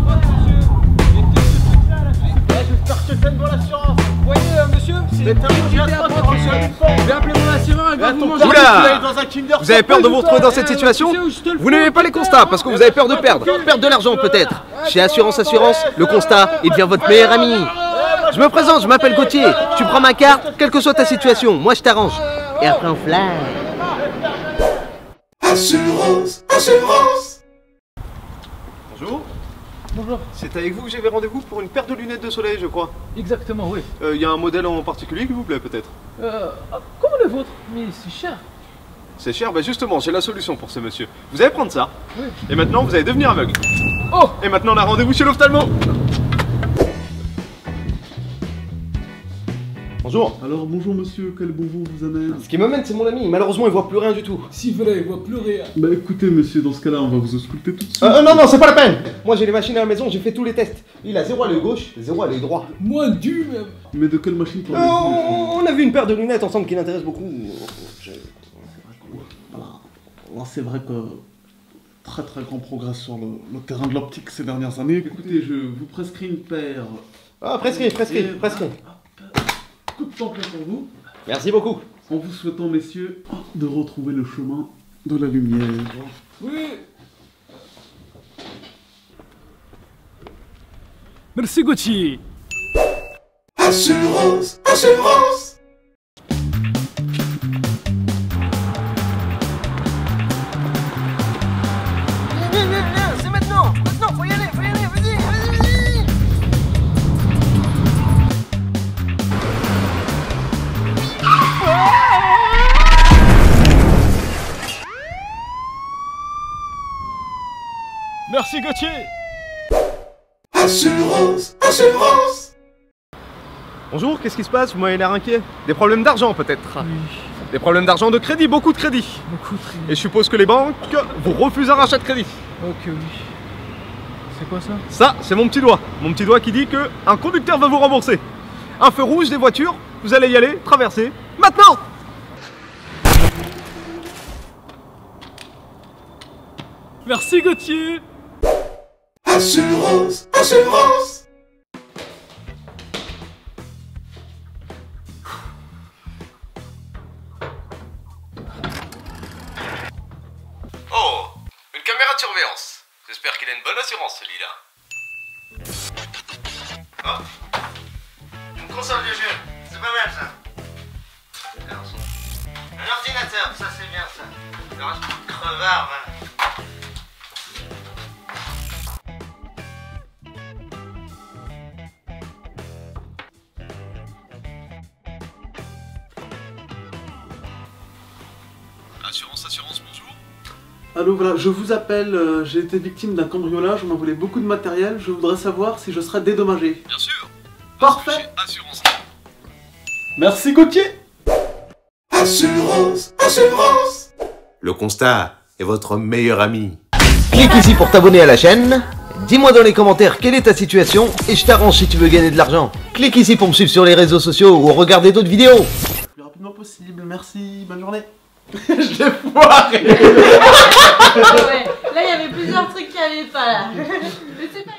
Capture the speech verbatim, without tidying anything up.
J'espère que tu fais une bonne assurance. Vous voyez, euh, monsieur, c'est Mais t'as un j'ai gars été de approché. France. Je vais appeler mon assureur, il va vous manger. Oula! Dans un Kinder Vous avez peur de vous retrouver dans cette Eh, situation? monsieur, je te le Vous fais, n'aimez pas les putain. constats parce que vous avez peur de perdre. Perdre de l'argent peut-être. Chez Assurance Assurance, le constat, il devient votre meilleur ami. Je me présente, je m'appelle Gauthier. Tu prends ma carte, quelle que soit ta situation, moi je t'arrange. Et après on fly. Assurance, assurance. Bonjour. Bonjour. C'est avec vous que j'avais rendez-vous pour une paire de lunettes de soleil, je crois. Exactement, oui. Il euh, y a un modèle en particulier qui vous plaît peut-être? Euh, ah, comment le vôtre? Mais c'est cher. C'est cher? Bah justement, j'ai la solution pour ce monsieur. Vous allez prendre ça. Oui. Et maintenant, vous allez devenir aveugle. Oh! Et maintenant, on a rendez-vous chez l'ophtalmo. Bonjour. Alors bonjour monsieur, quel bon vent vous amène? Ce qui m'amène, c'est mon ami. Malheureusement, il voit plus rien du tout. Si vrai, il voit plus rien. Bah écoutez monsieur, dans ce cas-là, on va vous ausculter tout de suite. Euh, non, non, c'est pas la peine. Moi, j'ai les machines à la maison, j'ai fait tous les tests. Il a zéro à l'œil gauche, zéro à l'œil droit. Moins du même. Mais de quelle machine Euh, parlez-vous? on, on a vu une paire de lunettes ensemble qui l'intéresse beaucoup. Je- Voilà. Alors, c'est vrai que très très grand progrès sur le, le terrain de l'optique ces dernières années. Écoutez, je vous prescris une paire. Ah, prescrit, prescrit, Et prescrit. coup de temps plein pour vous. Merci beaucoup. En vous souhaitant messieurs de retrouver le chemin de la lumière. Oui. Merci Gauthier. Assurance, assurance. Viens, viens, viens, c'est maintenant. Maintenant, faut y aller, faut y aller, vas-y, vas-y, vas-y. Merci Gauthier. Assurance, assurance. Bonjour, qu'est-ce qui se passe? Vous m'avez l'air inquiet. Des problèmes d'argent peut-être? Oui, Des problèmes d'argent, de crédit, beaucoup de crédit. beaucoup de Et je suppose que les banques vous refusent un rachat de crédit. Ok, oui. C'est quoi ça? Ça, c'est mon petit doigt. Mon petit doigt qui dit que un conducteur va vous rembourser. Un feu rouge des voitures, vous allez y aller, traverser, maintenant! Merci Gauthier. Assurance, assurance. Oh, une caméra de surveillance. J'espère qu'il a une bonne assurance celui-là. Oh, une console de jeu, c'est pas mal ça. Un ordinateur, ça c'est bien ça. Le reste, crevard, hein. Assurance, assurance, bonjour. Allô, voilà, je vous appelle, euh, j'ai été victime d'un cambriolage, on m'a volé beaucoup de matériel, je voudrais savoir si je serais dédommagé. Bien sûr. Parfait. Assurance. Merci Gauthier. Assurance, assurance. Le constat est votre meilleur ami. Clique ici pour t'abonner à la chaîne. Dis-moi dans les commentaires quelle est ta situation et je t'arrange si tu veux gagner de l'argent. Clique ici pour me suivre sur les réseaux sociaux ou regarder d'autres vidéos. Le plus rapidement possible, merci, bonne journée. Je l'ai foiré. Ah ouais, là il y avait plusieurs trucs qui allaient pas là. Mais c'est pas